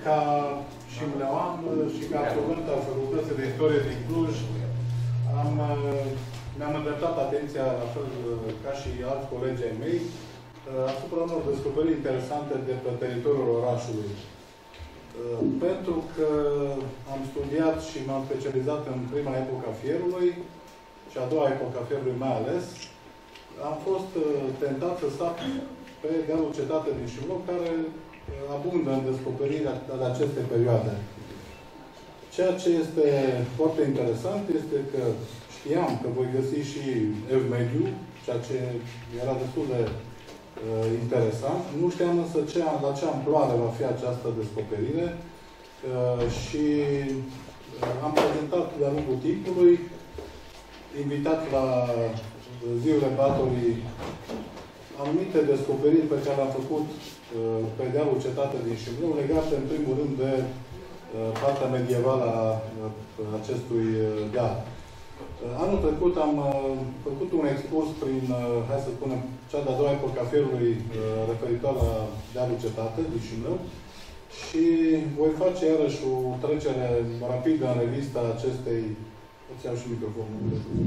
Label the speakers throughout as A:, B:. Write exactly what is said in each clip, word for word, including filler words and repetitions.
A: Ca și mleoan și ca absolvent al Facultății de Istorie din Cluj, am, mi-am îndreptat atenția, la fel ca și alți colegi ai mei, asupra unor descoperiri interesante de pe teritoriul orașului. Pentru că am studiat și m-am specializat în prima epoca fierului și a doua epoca fierului mai ales, am fost tentat să sap pe dealul Cetate din Șimloc, care abundă în descoperirea de aceste perioade. Ceea ce este foarte interesant este că știam că voi găsi și Evmediu, ceea ce era destul de uh, interesant. Nu știam însă ce, la ce amploare va fi această descoperire uh, și uh, am prezentat de-a lungul timpului, invitat la Ziurile Batorii, anumite descoperiri pe care le-am făcut uh, pe dealul Cetate din Șimlău, legate în primul rând de uh, partea medievală a uh, acestui uh, deal. Uh, anul trecut am uh, făcut un excurs prin, uh, hai să spunem, cea de-a doua epocă a fierului uh, referitor la dealul Cetate din Șimlău și voi face iarăși o trecere rapidă în revista acestei. Îți iau și microfonul.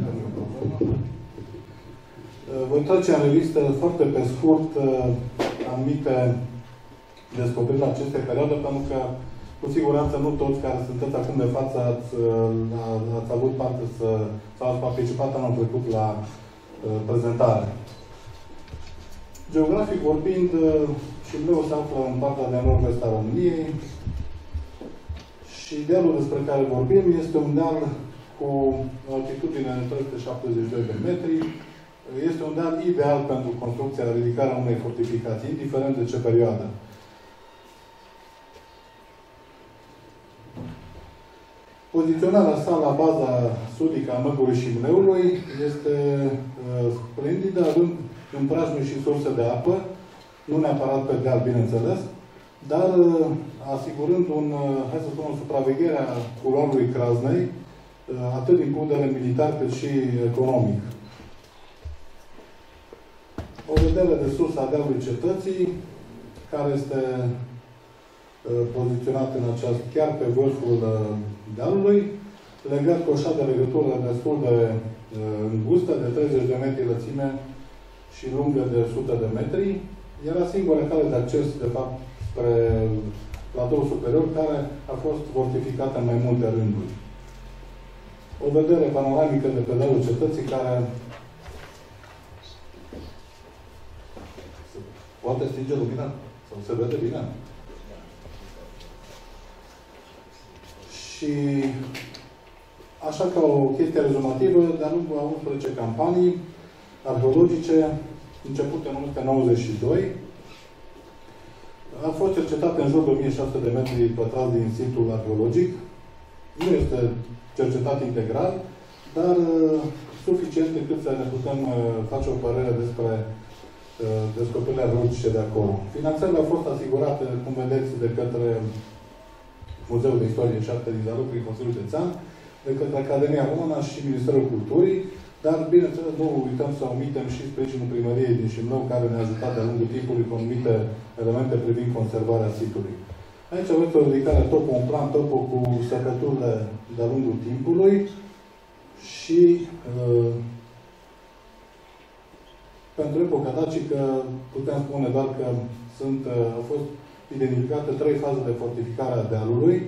A: Voi trece în revistă foarte pe scurt anumite descoperiri la aceste perioade, pentru că cu siguranță nu toți care sunteți acum de față ați, ați avut parte să, sau ați participat anul trecut la uh, prezentare. Geografic vorbind, Șimlău se află în partea de nord-vest a României și dealul despre care vorbim este un deal cu altitudine de trei sute șaptezeci și doi de metri. Este un deal ideal pentru construcția, ridicarea unei fortificații, indiferent de ce perioadă. Poziționarea sa la baza sudică a Măgului Șimleului este uh, splendidă, având în preajmă și surse de apă, nu neapărat pe deal, bineînțeles, dar uh, asigurând un, uh, hai să spun, o supraveghere a culoarului Craznei, uh, atât din punct de vedere militar cât și economic. O vedere de sus a dealului Cetății, care este uh, poziționat în aceast, chiar pe vârful uh, dealului, legat cu o șa de legătură destul de uh, îngustă, de treizeci de metri lățime și lungă de o sută de metri. Era singura cale de acces, de fapt, spre platoul superior, care a fost fortificată în mai multe rânduri. O vedere panoramică de pe dealul Cetății, care poate stinge lumina? Sau se vede bine? Și așa ca o chestie rezumativă, de-a lungul a unsprezece campanii arheologice, începute în o mie nouă sute nouăzeci și doi, a fost cercetate în jur de o mie șase sute de metri pătrați din situl arheologic. Nu este cercetat integral, dar uh, suficient încât să ne putem uh, face o părere despre descoperirile arheologice de acolo. Finanțările au fost asigurate, cum vedeți, de către Muzeul de Istorie și Arte din Zalău, prin Consiliul Județean, de către Academia Română și Ministerul Culturii, dar, bineînțeles, nu uităm să omitem și sprijinul primăriei din Șimlău, care ne-a ajutat de-a lungul timpului cu anumite elemente privind conservarea sitului. Aici aveți o ridicare topo, un plan topo cu săpăturile de-a lungul timpului și uh, pentru epoca dacică putem spune doar că sunt, au fost identificate trei faze de fortificare a dealului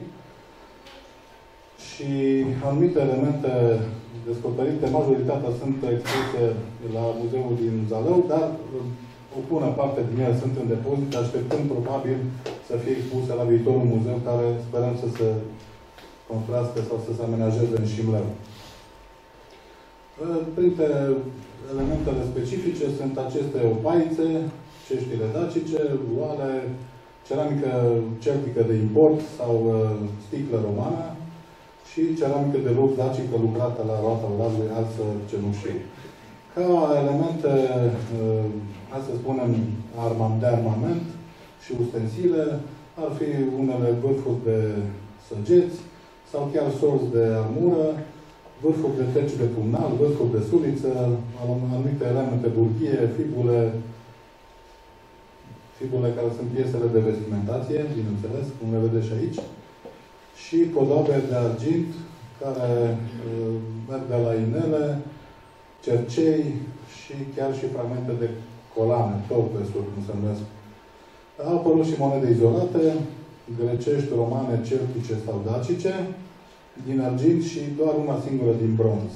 A: și anumite elemente descoperite, majoritatea sunt expuse la Muzeul din Zalău, dar o bună parte din ele sunt în depozit, așteptând probabil să fie expuse la viitorul muzeu, care sperăm să se construiască sau să se amenajeze în Șimlău. Printre elementele specifice sunt aceste opaițe, ceștile dacice, oale, ceramică celtică de import sau uh, sticlă romană și ceramică de lux dacică lucrată la roata orazului, alță cenușii. Ca elemente, uh, hai să spunem, de armament și ustensile, ar fi unele vârfuri de săgeți sau chiar sorți de armură, vârfuri de treci de pumnal, vârfuri de suliță, anumite elemente burghie, fibule fibrele care sunt piesele de vestimentație, bineînțeles, cum le vedeți și aici, și codoabe de argint, care uh, merg de la inele, cercei și chiar și fragmente de colane, torpesuri, cum se numesc. Au apărut și monede izolate, grecești, romane, celtice sau dacice, din argint și doar una singură din bronz.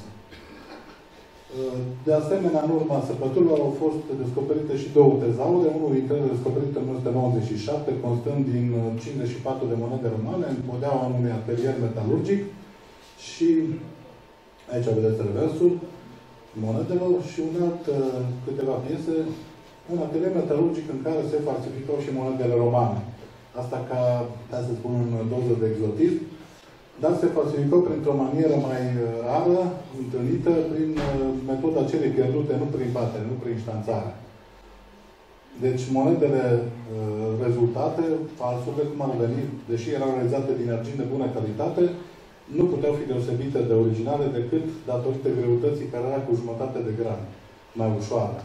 A: De asemenea, în urma săpăturilor au fost descoperite și două tezaure, unul dintre ele descoperit în o mie nouă sute nouăzeci și șapte, constând din cincizeci și patru de monede romane, în podeaua unui atelier metalurgic și aici vedeți reversul monedelor și un alt câteva piese, un atelier metalurgic în care se falsificau și monedele romane. Asta ca, ca să spun, în doză de exotism, dar se falsificau printr-o manieră mai rară, întâlnită, prin metoda celei pierdute, nu prin batere, nu prin ștanțare. Deci, monedele uh, rezultate, falsurile, cum ar veni, deși erau realizate din argint de bună calitate, nu puteau fi deosebite de originale decât datorită greutății care era cu jumătate de gram, mai ușoară.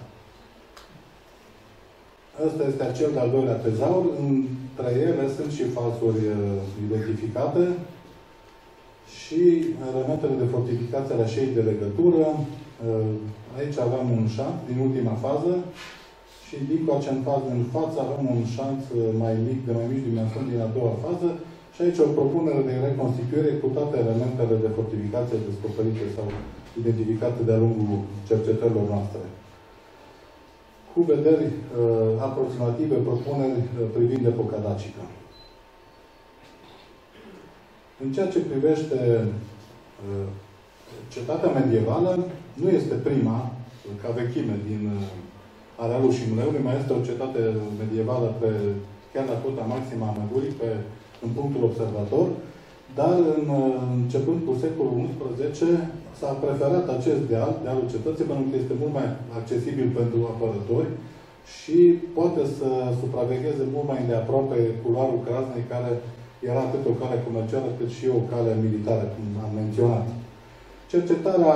A: Ăsta este acel de-al doilea tezaur. Între ele sunt și falsuri uh, identificate și elementele de fortificație ale șeii de legătură. Uh, aici avem un șanț din ultima fază și din coace în fază în față avem un șanț mai mic, de mai mici dimensiuni din a doua fază și aici o propunere de reconstituire cu toate elementele de fortificație descoperite sau identificate de-a lungul cercetărilor noastre. Cu vederi uh, aproximative, propuneri uh, privind epoca dacică. În ceea ce privește uh, cetatea medievală, nu este prima, ca vechime, din uh, arealul Șimleului, mai este o cetate medievală pe, chiar la cota maximă a Măgurii, pe, în punctul observator, dar în, uh, începând cu secolul unsprezece, s-a preferat acest deal, dealul cetății, pentru că este mult mai accesibil pentru apărători și poate să supravegheze mult mai îndeaproape culoarul Craznei, care era atât o cale comercială, cât și o cale militară, cum am menționat. Cercetarea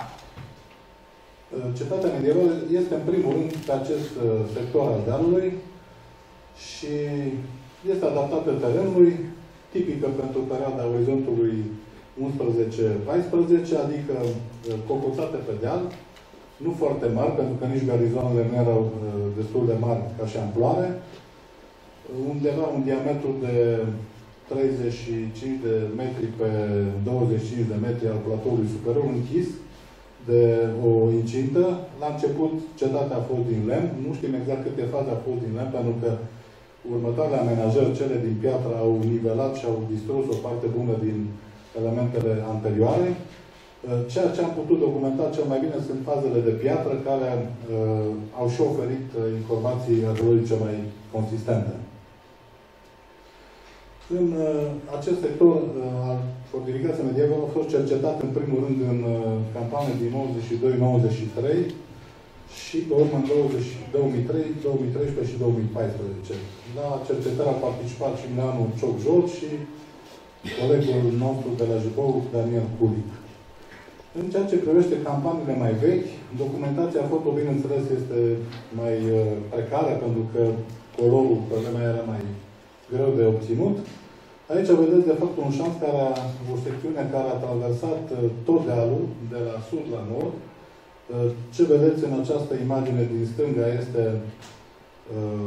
A: Cetatea medievală este, în primul rând, pe acest sector al dealului și este adaptată terenului, tipică pentru perioada orizontului unsprezece paisprezece, adică cocoțate pe deal, nu foarte mari, pentru că nici garizoanele nu erau destul de mari ca și amploare, undeva un diametru de treizeci și cinci de metri pe douăzeci și cinci de metri al platoului superior, închis de o incintă. La început, cetatea a fost din lemn. Nu știm exact câte faze a fost din lemn, pentru că următoarele amenajări, cele din piatră, au nivelat și au distrus o parte bună din elementele anterioare. Ceea ce am putut documenta cel mai bine sunt fazele de piatră, care uh, au și oferit uh, informații arheologice mai consistente. În uh, acest sector uh, al fortificației medievale a fost cercetat în primul rând în uh, campanie din nouăzeci și doi nouăzeci și trei și pe urmă în două mii trei, două mii treisprezece și două mii paisprezece. La cercetare a participat și Mileanu Cioc-Joc și colegul nostru de la Jibou, Daniel Culic. În ceea ce privește campaniile mai vechi, documentația foto, bineînțeles, este mai uh, precară, pentru că colorul pe vremea era mai greu de obținut. Aici vedeți, de fapt, un șanț care a, o secțiune care a traversat uh, tot dealul, de la sud la nord. Uh, ce vedeți în această imagine din stânga este, uh,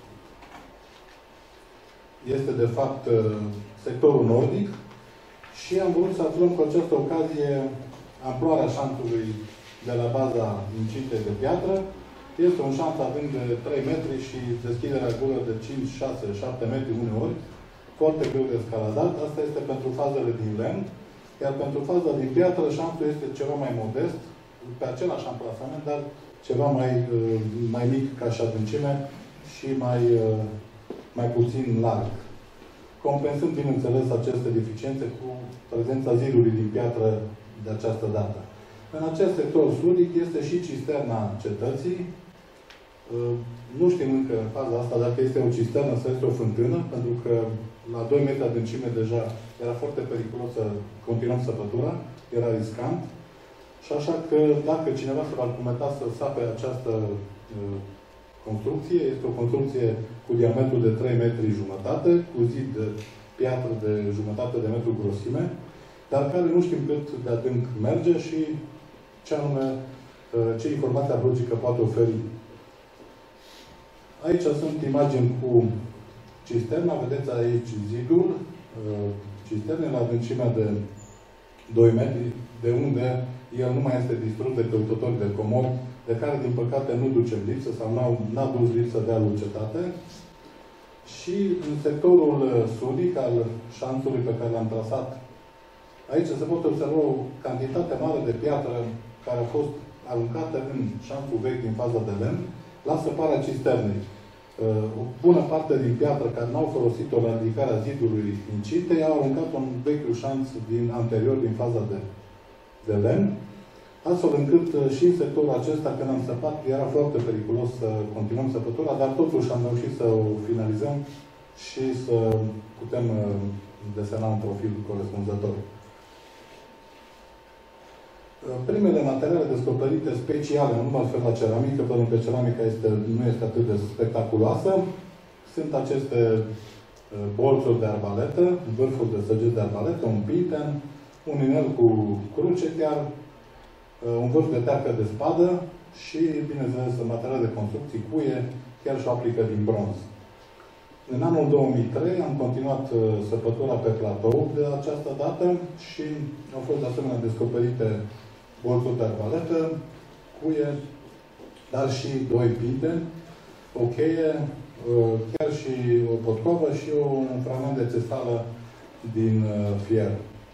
A: este de fapt, uh, sectorul nordic și am vrut să aflăm cu această ocazie amploarea șanțului de la baza incintei de piatră. Este un șanț având de trei metri și deschiderea gură de cinci, șase, șapte metri uneori. Foarte greu de escaladat. Asta este pentru fazele din lemn. Iar pentru faza din piatră, șanțul este ceva mai modest, pe același amplasament, dar ceva mai, mai mic ca și adâncime și mai, mai puțin larg. Compensând, bineînțeles, aceste deficiențe cu prezența zidului din piatră de această dată. În acest sector sudic este și cisterna cetății. Nu știm încă în faza asta dacă este o cisternă sau este o fântână, pentru că la doi metri adâncime deja era foarte periculos să continuăm săpătura, era riscant. Și așa că dacă cineva se va argumenta să sape această construcție, este o construcție cu diametru de trei metri jumătate, cu zid de piatră de jumătate de metru grosime, dar care nu știm cât de adânc merge și ce anume, ce informație arheologică poate oferi. Aici sunt imagini cu cisterna, vedeți aici zidul, cisterne la adâncimea de doi metri, de unde el nu mai este distrus de căutători de comori, de care, din păcate, nu ducem lipsă sau n-a dus lipsă de alucetate. Și în sectorul sudic al șanțului pe care l-am trasat, aici se poate observa o cantitate mare de piatră care a fost aruncată în șanțul vechi din faza de lemn, la săparea cisternei. O bună parte din piatră care n-au folosit-o la ridicarea zidului incinte, i-au aruncat un vechiul șanț din anterior, din faza de, de lemn, astfel încât și în sectorul acesta, când am săpat, era foarte periculos să continuăm săpătura, dar totuși am reușit să o finalizăm și să putem desena un profil corespunzător. Primele materiale descoperite speciale, nu mă refer la ceramică, pentru că ceramica este, nu este atât de spectaculoasă, sunt aceste bolțuri de arbaletă, vârfuri de săgeți de arbaletă, un pinten, un inel cu cruce chiar, un vârf de teacă de spadă și, bineînțeles, materiale de construcții, cuie, chiar și o aplică din bronz. În anul două mii trei am continuat săpătura pe platou de această dată și au fost de asemenea descoperite bolțuri de arbaletă, cuie, dar și doi pinteni, o cheie, chiar și o potcovă și un fragment de țestală din fier.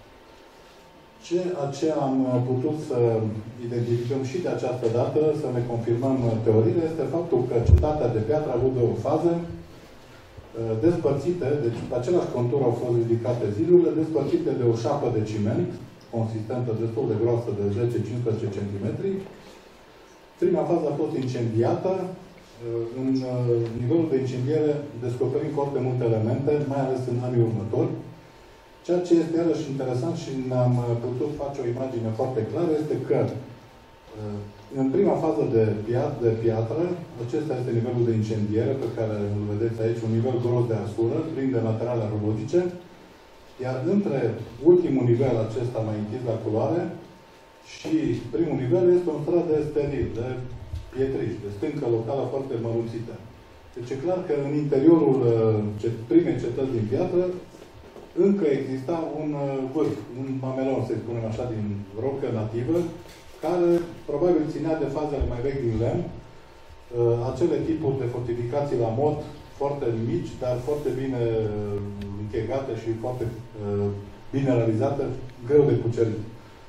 A: Ceea ce am putut să identificăm și de această dată, să ne confirmăm teoriile, este faptul că cetatea de piatră a avut două faze despărțite, deci pe același contur au fost ridicate zidurile, despărțite de o șapă de ciment, consistentă destul de groasă, de zece cincisprezece centimetri. Prima fază a fost incendiată. În nivelul de incendiere descoperim foarte multe elemente, mai ales în anii următori. Ceea ce este iarăși interesant și ne-am putut face o imagine foarte clară este că în prima fază de, piat de piatră, acesta este nivelul de incendiere pe care îl vedeți aici, un nivel gros de arsură, plin de materiale arheologice, iar între ultimul nivel acesta mai închis la culoare și primul nivel este un strat de steril, de pietriș, de stâncă locală foarte mărunțită. Deci e clar că în interiorul primei cetăți din piatră încă exista un vârf, un mamelon, să spunem așa, din rocă nativă, care probabil ținea de fazele mai vechi din lemn, acele tipuri de fortificații la mod, foarte mici, dar foarte bine închegate și foarte bine realizate, greu de cucerit.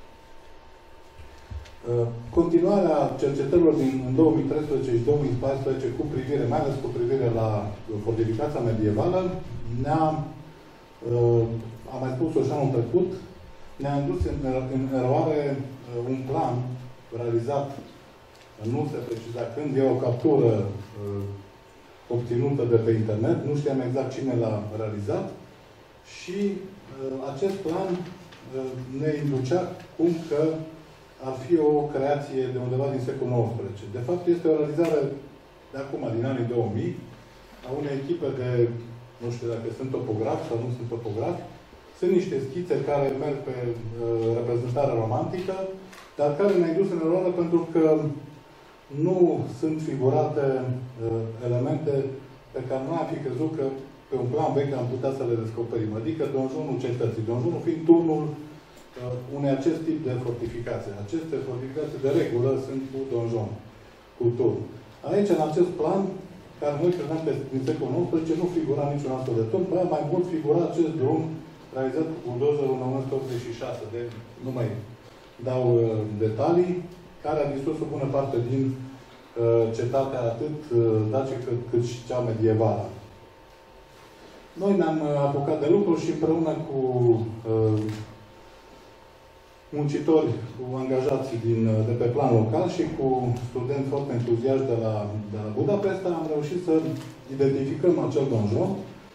A: Continuarea cercetărilor din două mii treisprezece și două mii paisprezece cu privire, mai ales cu privire la fortificația medievală, ne-a, am mai spus-o și anul trecut, ne-a indus în, în eroare un plan realizat, nu se preciza când, e o captură obținută de pe internet, nu știam exact cine l-a realizat și acest plan ne inducea cum că ar fi o creație de undeva din secolul nouăsprezece. De fapt, este o realizare de acum, din anii două mii, a unei echipe de, nu știu dacă sunt topografi sau nu sunt topografi. Sunt niște schițe care merg pe uh, reprezentare romantică, dar care ne-a indus în eroare pentru că nu sunt figurate uh, elemente pe care noi am fi crezut că pe un plan vechi am putea să le descoperim. Adică donjonul cetății. Donjonul fiind turnul uh, unei acest tip de fortificații. Aceste fortificații de regulă sunt cu donjon, cu turn. Aici, în acest plan, care noi credeam că din secolul nouăsprezece nu figura niciun astfel de turn, mai, mai mult figura acest drum realizat cu buldozerul în o mie nouă sute optzeci și șase. Deci nu mai dau uh, detalii, care a distrus o bună parte din uh, cetatea atât uh, dacică cât, cât și cea medievală. Noi ne-am uh, apucat de lucru și împreună cu uh, muncitori, cu angajații din, de pe plan local și cu studenți foarte entuziaști de la, de la Budapesta, am reușit să identificăm acel donjon.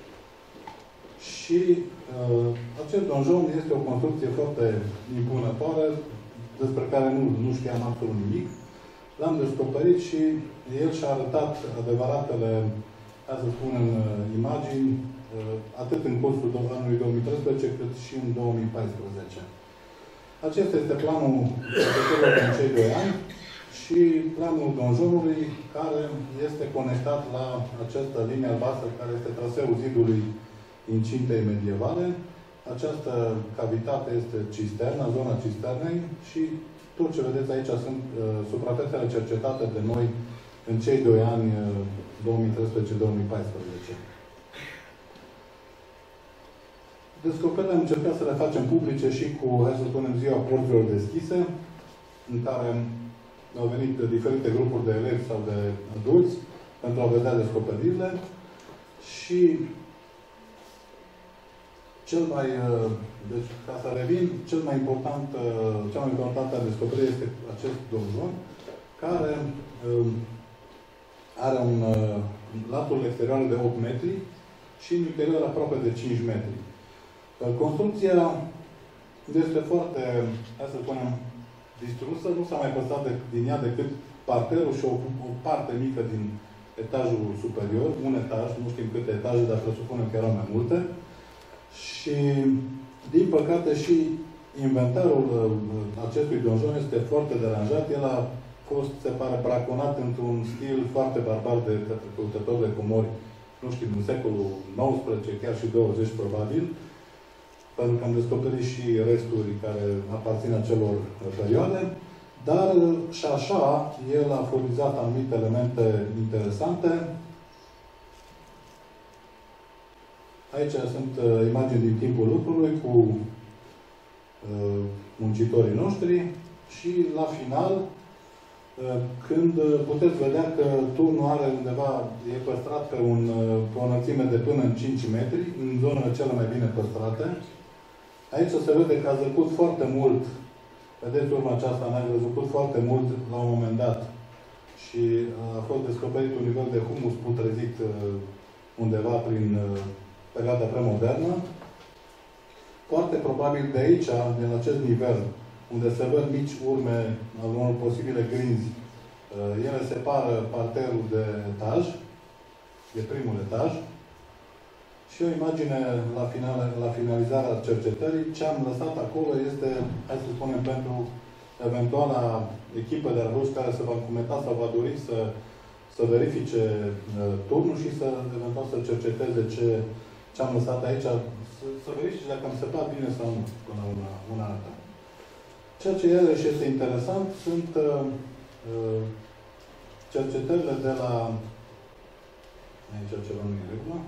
A: Și uh, acest donjon este o construcție foarte impunătoare, despre care nu, nu știam absolut nimic. L-am descoperit și el și-a arătat adevăratele ca să spunem, imagini, atât în cursul anului două mii treisprezece, cât și în două mii paisprezece. Acesta este planul din cei doi ani și planul donjonului, care este conectat la această linie albastră, care este traseul zidului incintei medievale. Această cavitate este cisterna, zona cisternei, și tot ce vedeți aici sunt uh, suprafețele cercetate de noi în cei doi ani, uh, două mii treisprezece două mii paisprezece. Descoperirile am încercat să le facem publice și cu, hai să spunem, ziua porților deschise, în care au venit diferite grupuri de elevi sau de adulți pentru a vedea descoperirile. Și cel mai, deci, ca să revin, cel mai important, cea mai importantă descoperire este acest donjon, care are un latul exterior de opt metri și în interior aproape de cinci metri. Construcția este foarte, hai să spunem, distrusă. Nu s-a mai păstrat de, din ea decât parterul și o, o parte mică din etajul superior, un etaj, nu știm câte etaje, dar presupunem că erau mai multe. Și, din păcate, și inventarul acestui donjon este foarte deranjat. El a fost, se pare, braconat într-un stil foarte barbar de căutători de comori, nu știu, în secolul nouăsprezece, chiar și douăzeci, probabil, pentru că am descoperit și resturi care aparțin acelor perioade, dar și așa el a furnizat anumite elemente interesante. Aici sunt uh, imagini din timpul lucrului cu uh, muncitorii noștri și la final, uh, când puteți vedea că turnul are undeva, e păstrat pe, un, uh, pe o înălțime de până în cinci metri, în zonele cele mai bine păstrate. Aici se vede că a zăcut foarte mult, vedeți urma aceasta, a zăcut foarte mult la un moment dat și a fost descoperit un nivel de humus putrezit undeva prin perioada premodernă. Foarte probabil de aici, din acest nivel, unde se văd mici urme al unor posibile grinzi, ele separă parterul de etaj, de primul etaj. Și o imagine la, final, la finalizarea cercetării. Ce am lăsat acolo este, hai să spunem, pentru eventuala echipă de arboși care se va încumeta sau va dori să, să verifice uh, turnul și să, eventual, să cerceteze ce, ce am lăsat aici, să, să verifice dacă mi se pare bine sau nu, până una, una alta. Ceea ce iarăși este interesant sunt uh, uh, cercetările de la... Aici ceva nu e regulă.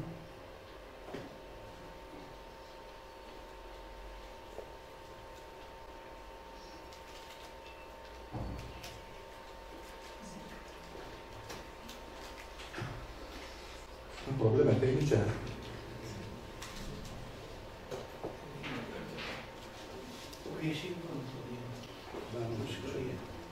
A: Probleme tehnice.
B: E și vântul.
A: Da, nu știu ce e.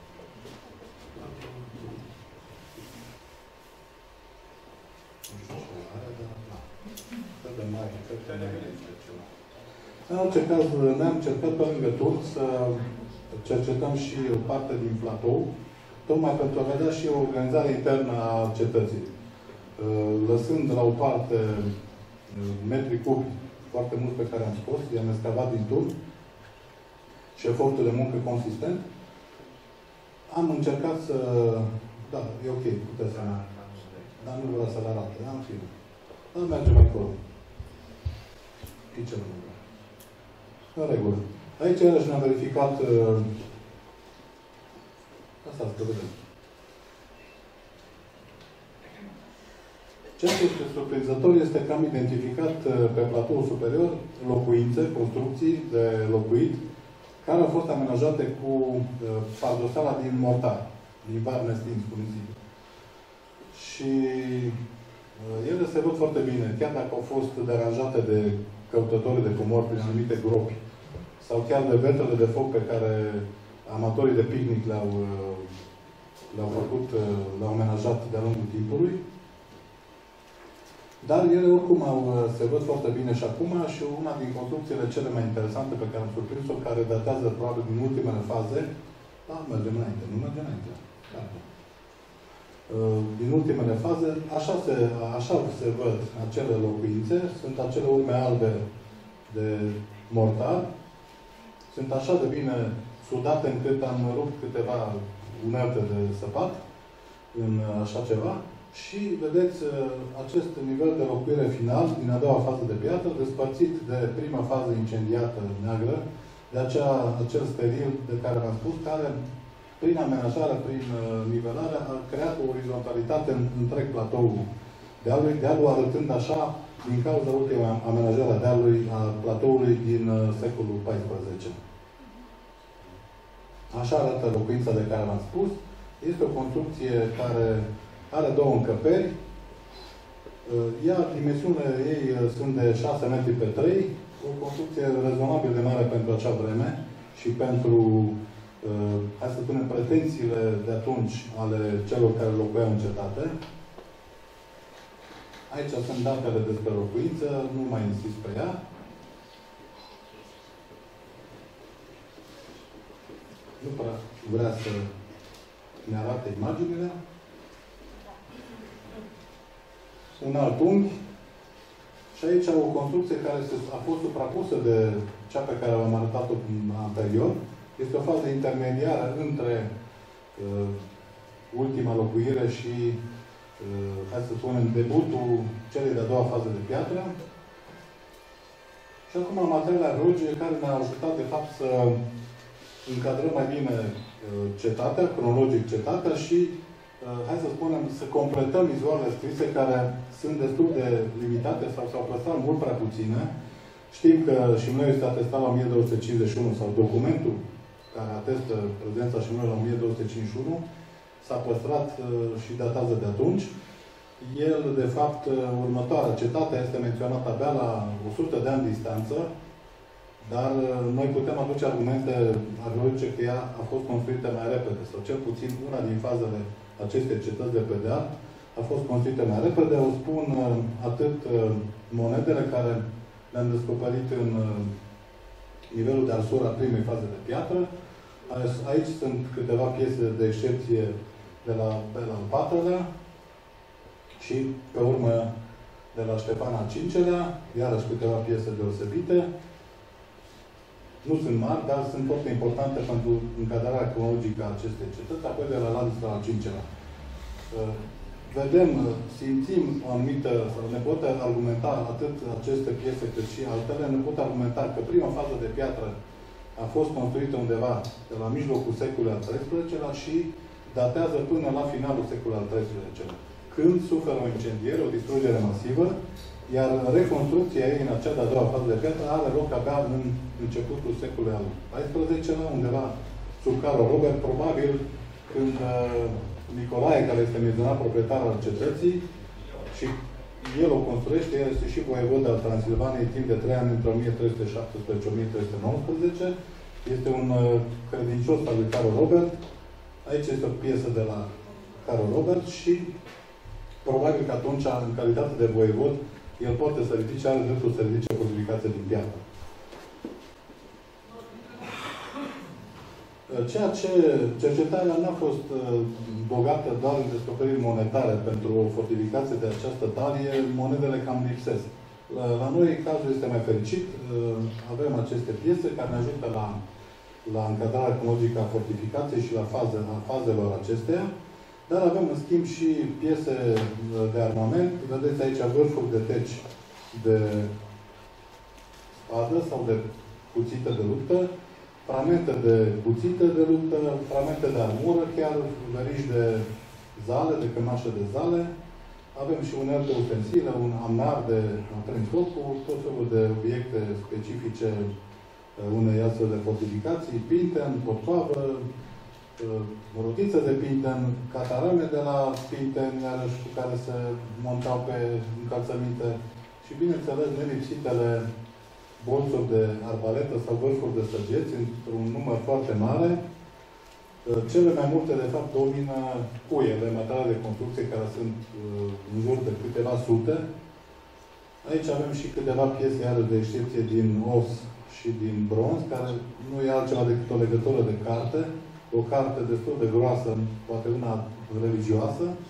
A: Nu știu ce are, dar da. Cred că mai, cred că mai este ceva. În orice caz, ne-am încercat pe lângă turc să cercetăm și o parte din platou, tocmai pentru a vedea și o organizare internă a cetății. Lăsând la o parte metri cubi foarte mult pe care am scos, i-am excavat din turn și efortul de muncă consistent, am încercat să... Da, e ok, puteți să... Dar nu vreau să le arate, da, în fine. Dar mergem acolo. E ce nu vreau. În regulă. Aici iarăși ne-am verificat... Asta să vedem. Ceea ce este surprinzător este că am identificat pe platoul superior locuințe, construcții de locuit, care au fost amenajate cu pardosala din mortar, din varne stins, cum zic. Și ele se văd foarte bine, chiar dacă au fost deranjate de căutători de comori prin anumite gropi, sau chiar de vetrele de foc pe care amatorii de picnic le-au le-au făcut, le-au amenajat de-a lungul timpului. Dar ele oricum au, se văd foarte bine și acum și una din construcțiile cele mai interesante pe care am surprins-o, care datează probabil din ultimele faze, da, mergem înainte, nu mergem înainte. Da. din ultimele faze, așa se, așa se văd acele locuințe, sunt acele urme albe de mortar, sunt așa de bine sudate încât am rupt câteva unelte de săpat în așa ceva și vedeți acest nivel de locuire final din a doua fază de piatră, despărțit de prima fază incendiată neagră, de acea, acel steril de care v-am spus, care prin amenajare, prin nivelare, a creat o orizontalitate în întreg platoul dealului, dealul arătând așa din cauza ultima amenajare a dealului, a platoului din secolul paisprezece. Așa arată locuința de care v-am spus. Este o construcție care are două încăperi. Ea, dimensiunile ei sunt de șase metri pe trei, o construcție rezonabil de mare pentru acea vreme și pentru, hai să spunem, pretențiile de atunci ale celor care locuiau în cetate. Aici sunt datele despre locuință, nu mai insist pe ea. Nu prea vrea să ne arate imaginile. Un alt unghi. Și aici o construcție care a fost suprapusă de cea pe care am arătat-o anterior. Este o fază intermediară între uh, ultima locuire și, uh, hai să spunem, debutul celei de-a doua fază de piatră. Și acum am al treilea roge care ne-a ajutat, de fapt, să încadrăm mai bine uh, cetatea, cronologic cetatea și, uh, hai să spunem, să completăm vizualele scrise care sunt destul de limitate sau s-au păstrat mult prea puține. Știm că Șimleu este atestat la o mie două sute cincizeci și unu sau documentul care atestă prezența Șimleu la o mie două sute cincizeci și unu s-a păstrat uh, și datează de atunci. El, de fapt, uh, următoarea cetate este menționată abia la o sută de ani distanță, dar uh, noi putem aduce argumente arheologice că ea a fost construită mai repede, sau cel puțin una din fazele acestei cetăți de pe deal a fost construită mai repede. O spun uh, atât uh, monedele care le-am descoperit în uh, nivelul de arsur a primei faze de piatră. Aici sunt câteva piese de excepție de la Bela al patrulea și, pe urmă, de la Ștefan al cincelea, iarăși câteva piese deosebite. Nu sunt mari, dar sunt foarte importante pentru încadrarea cronologică a acestei cetăți, apoi de la Ladislas al cincelea. Vedem, simțim o anumită, sau ne pot argumenta atât aceste piese cât și altele, ne pot argumenta că prima fază de piatră a fost construită undeva de la mijlocul secolului al treisprezecelea și datează până la finalul secolului al treisprezecelea, când suferă o incendiere, o distrugere masivă, iar reconstrucția ei în acea de-a doua fază de piatră are loc abia în începutul secolului al paisprezecelea, undeva sub Carol Robert, probabil când uh, Nicolae, care este menționat proprietar al cetății, și el o construiește, el este și voievod al Transilvaniei timp de trei ani, între o mie trei sute șaptesprezece și o mie trei sute nouăsprezece. Este un uh, credincios al lui Carol Robert. Aici este o piesă de la Carol Robert și probabil că atunci, în calitate de voievod, el poate să ridice, are dreptul să ridice o fortificație din piatră. Ceea ce cercetarea n-a fost uh, bogată doar în descoperiri monetare pentru o fortificație de această talie, monedele cam lipsesc. La, la noi cazul este mai fericit. Uh, avem aceste piese care ne ajută la, la încadrarea cronologică a fortificației și la, faze, la fazelor acesteia, dar avem în schimb și piese de armament. Vedeți aici vârfuri de teci de spadă sau de cuțită de luptă, fragmente de cuțite de luptă, fragmente de armură, chiar veriși de zale, de cămașă de zale. Avem și unelte ustensile, un amnar de aprins focul, tot felul de obiecte specifice unei astfel de fortificații, pinten, popoavă, rotiță de pinten, catarame de la pinten, iarăși cu care se montau pe încălțăminte și, bineînțeles, nelipsitele bolțuri de arbaletă sau vârfuri de săgeți, într-un număr foarte mare. Cele mai multe, de fapt, domină cuiele, materiale de construcție, care sunt uh, în jur de câteva sute. Aici avem și câteva piese, iară, de excepție din os și din bronz, care nu e altceva decât o legătură de carte, o carte destul de groasă, poate una religioasă,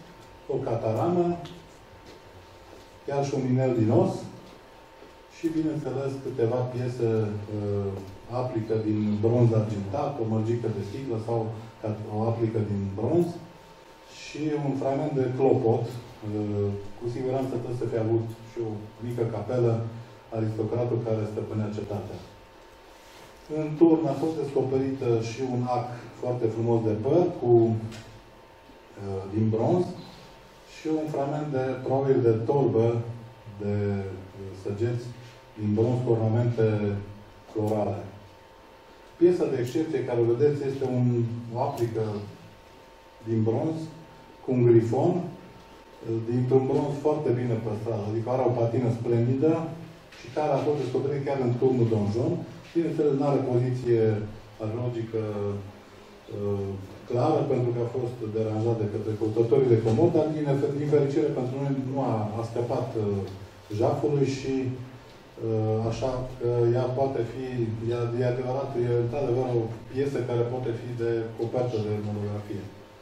A: o cataramă, chiar și un inel din os și, bineînțeles, câteva piese uh, aplică din bronz argintat, o mărgică de sticlă sau o aplică din bronz și un fragment de clopot. Uh, cu siguranță trebuie să fie avut și o mică capelă, aristocratul care stăpânea cetatea. În turn a fost descoperit și un ac foarte frumos de păr cu, uh, din bronz și un fragment de, probabil de tolbă de uh, săgeți din bronz cu ornamente florale. Piesa de excepție care o vedeți este un, o aplică din bronz cu un grifon dintr-un bronz foarte bine păstrat, adică are o patină splendidă și care a fost descoperit chiar în turnul donjon. Bineînțeles, nu are poziție arheologică uh, clară, pentru că a fost deranjat de către căutătorii de comod, dar din, din fericire pentru noi nu a, a scăpat uh, jafului și uh, așa că ea poate fi, ea, e adevărat, e într-adevăr o piesă care poate fi de copertă de monografie.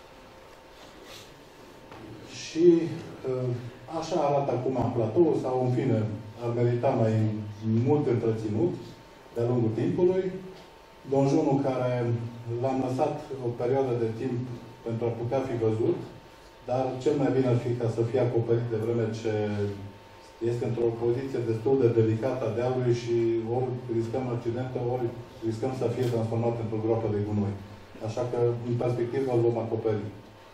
A: Și uh, așa arată acum platoul, sau în fine, ar merita mai mult întreținut de-a lungul timpului. Donjonul care l-am lăsat o perioadă de timp pentru a putea fi văzut, dar cel mai bine ar fi ca să fie acoperit de vreme ce este într-o poziție destul de delicată a dealului și ori riscăm accidente, ori riscăm să fie transformat într-o groapă de gunoi. Așa că, în perspectivă, îl vom acoperi.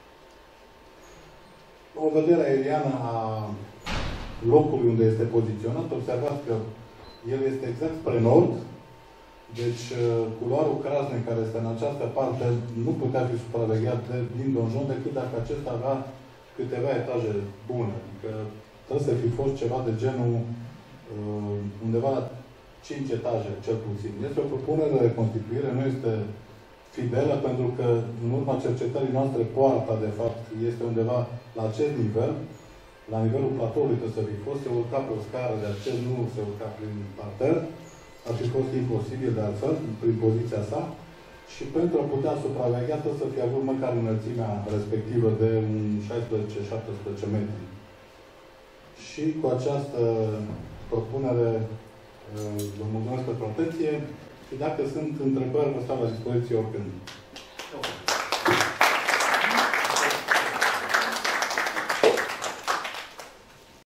A: O vedere aeriană a locului unde este poziționat, observați că el este exact spre nord, deci culoarul Crasnei, care este în această parte, nu putea fi supravegheat de, din donjon decât dacă acesta avea câteva etaje bune. Adică trebuie să fi fost ceva de genul undeva la cinci etaje, cel puțin. Este o propunere de reconstituire, nu este fidelă, pentru că în urma cercetării noastre poarta, de fapt, este undeva la acest nivel, la nivelul platoului trebuie să fi fost, se urca pe o scară, de aceea nu se urca prin parter, ar fi fost imposibil de altfel, prin poziția sa, și pentru a putea supraveghea, trebuie să fie avut măcar înălțimea respectivă de șaisprezece șaptesprezece metri. Și cu această propunere vă mulțumesc pentru atenție și dacă sunt întrebări, vă stau la dispoziție oricând.